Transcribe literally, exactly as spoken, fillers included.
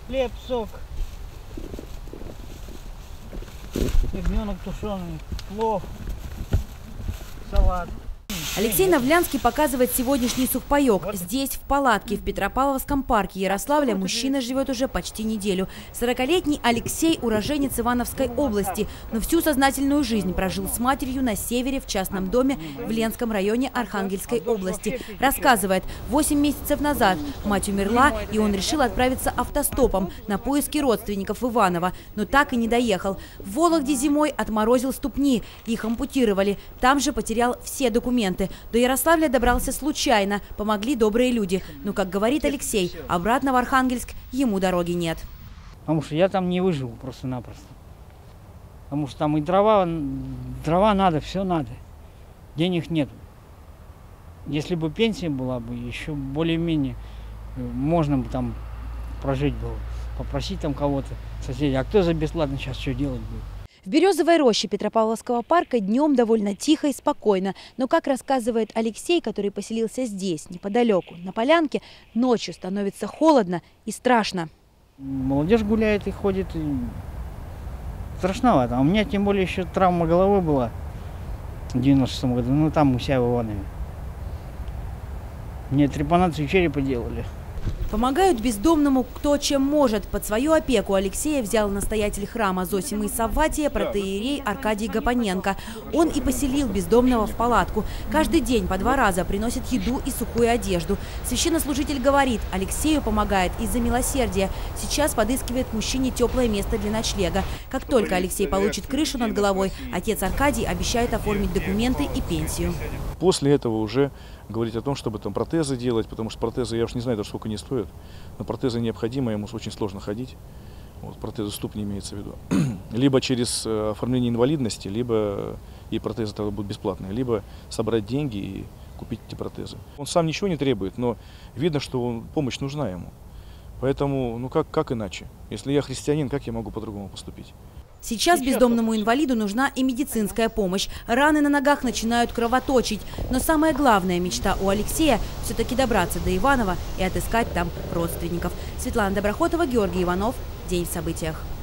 хлеб, сок, ягненок тушеный, плов, салат. Алексей Навлянский показывает сегодняшний сухпайок. Здесь, в палатке в Петропавловском парке Ярославля, мужчина живет уже почти неделю. сорокалетний Алексей – уроженец Ивановской области, но всю сознательную жизнь прожил с матерью на севере в частном доме в Ленском районе Архангельской области. Рассказывает, восемь месяцев назад мать умерла, и он решил отправиться автостопом на поиски родственников в Иваново, но так и не доехал. В Вологде зимой отморозил ступни, их ампутировали. Там же потерял все документы. До Ярославля добрался случайно, помогли добрые люди. Но, как говорит Алексей, обратно в Архангельск ему дороги нет. Потому что я там не выживу просто-напросто. Потому что там и дрова, дрова надо, все надо. Денег нет. Если бы пенсия была бы, еще более-менее можно бы там прожить было. Попросить там кого-то, соседей. А кто за бесплатно сейчас что делать будет? В Березовой роще Петропавловского парка днем довольно тихо и спокойно. Но, как рассказывает Алексей, который поселился здесь, неподалеку, на полянке, ночью становится холодно и страшно. Молодежь гуляет и ходит. И страшновато. А у меня тем более еще травма головы была в девяносто шестом году. Ну там у себя в Иванове. Мне трепанацию черепа делали. Помогают бездомному кто чем может. Под свою опеку Алексея взял настоятель храма Зосимы Савватия протоиерей Аркадий Гапоненко. Он и поселил бездомного в палатку. Каждый день по два раза приносит еду и сухую одежду. Священнослужитель говорит, Алексею помогает из-за милосердия. Сейчас подыскивает мужчине теплое место для ночлега. Как только Алексей получит крышу над головой, отец Аркадий обещает оформить документы и пенсию. После этого уже говорить о том, чтобы там протезы делать, потому что протезы, я уж не знаю, даже сколько они стоят, но протезы необходимы, ему очень сложно ходить. Вот, протезы ступни имеется в виду. Либо через оформление инвалидности, либо и протезы тогда будут бесплатные, либо собрать деньги и купить эти протезы. Он сам ничего не требует, но видно, что он, помощь нужна ему. Поэтому, ну как, как иначе? Если я христианин, как я могу по-другому поступить? Сейчас бездомному инвалиду нужна и медицинская помощь. Раны на ногах начинают кровоточить. Но самая главная мечта у Алексея – все-таки добраться до Иванова и отыскать там родственников. Светлана Доброхотова, Георгий Иванов. День в событиях.